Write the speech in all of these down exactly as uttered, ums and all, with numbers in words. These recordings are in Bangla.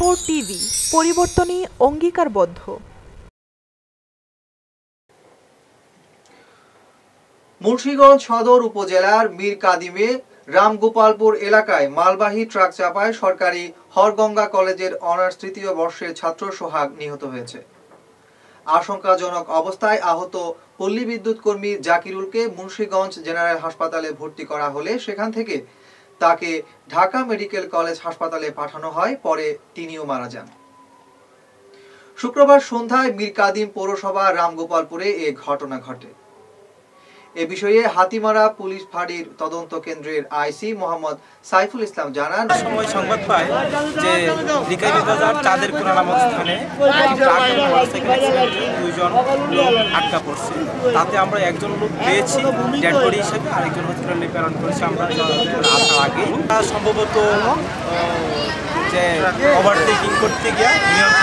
ফোর টিভি, পরিবর্তনই অঙ্গীকারবদ্ধ। মুন্সিগঞ্জ সদর উপজেলার মীর কাদিমে রামগোপালপুর এলাকায় মালবাহী ট্রাক চাপায় সরকারি হরগঙ্গা কলেজের অনার্স তৃতীয় বর্ষের ছাত্র সোহাগ নিহত হয়েছে। আশঙ্কাজনক অবস্থায় আহত পল্লী বিদ্যুৎ কর্মী জাকিরুলকে মুন্সিগঞ্জ জেনারেল হাসপাতালে ভর্তি করা হলে সেখান থেকে তাকে ঢাকা মেডিকেল কলেজ হাসপাতালে পাঠানো হয়, পরে তিনিও মারা যান। শুক্রবার সন্ধ্যায় মীর কাদিম পৌরসভা রামগোপালপুরে এ ঘটনা ঘটে। এ বিষয়ে হাতিমারা পুলিশ ফাঁড়ির তদন্ত কেন্দ্রের আইসি মোহাম্মদ সাইফুল ইসলাম জানান, সময় সংবাদ পায় যে রিকাইলি বাজার চাঁদের কোনা নামক স্থানে দুইজন লোক আটকা পড়ছে। তাতে আমরা একজন লোক পেয়েছি ডেড বডি হিসেবে, আরেকজন হসপিটালে প্রেরণ করেছি আমরা আসার আগে। সম্ভবত যে ওভারটেকিং করতে গিয়ে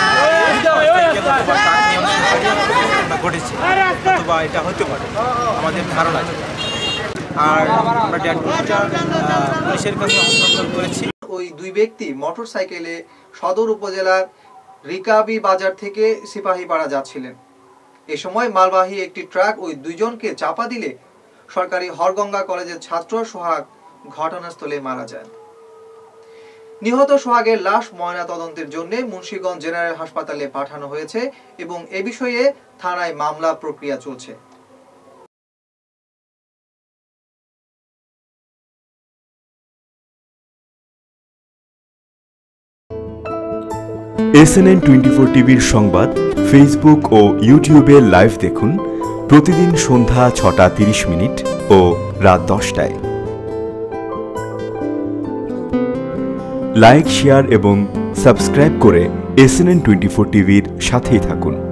ঘটেছে অথবা এটা হতে পারে আমাদের ধারণা। আর আমরা ডেড বডিটা পুলিশের কাছে হস্তান্তর করেছি। ওই দুই ব্যক্তি মোটরসাইকেলে সদর উপজেলার রিকাবি বাজার থেকে সিপাহীপাড়া যাচ্ছিলেন। এ সময় মালবাহী একটি ট্রাক ওই দুইজনকে চাপা দিলে সরকারি হরগঙ্গা কলেজের ছাত্র সোহাগ ঘটনাস্থলে মারা যান। নিহত সোহাগের লাশ ময়না তদন্তের জন্য মুন্সিগঞ্জ জেনারেল হাসপাতালে পাঠানো হয়েছে এবং এ বিষয়ে থানায় মামলা প্রক্রিয়া চলছে। এসএনএন টোয়েন্টি ফোর টিভির সংবাদ ফেসবুক ও ইউটিউবে লাইভ দেখুন প্রতিদিন সন্ধ্যা ছটা তিরিশ মিনিট ও রাত দশটায়। লাইক, শেয়ার এবং সাবস্ক্রাইব করে এসএনএন টোয়েন্টি ফোর টিভির সাথেই থাকুন।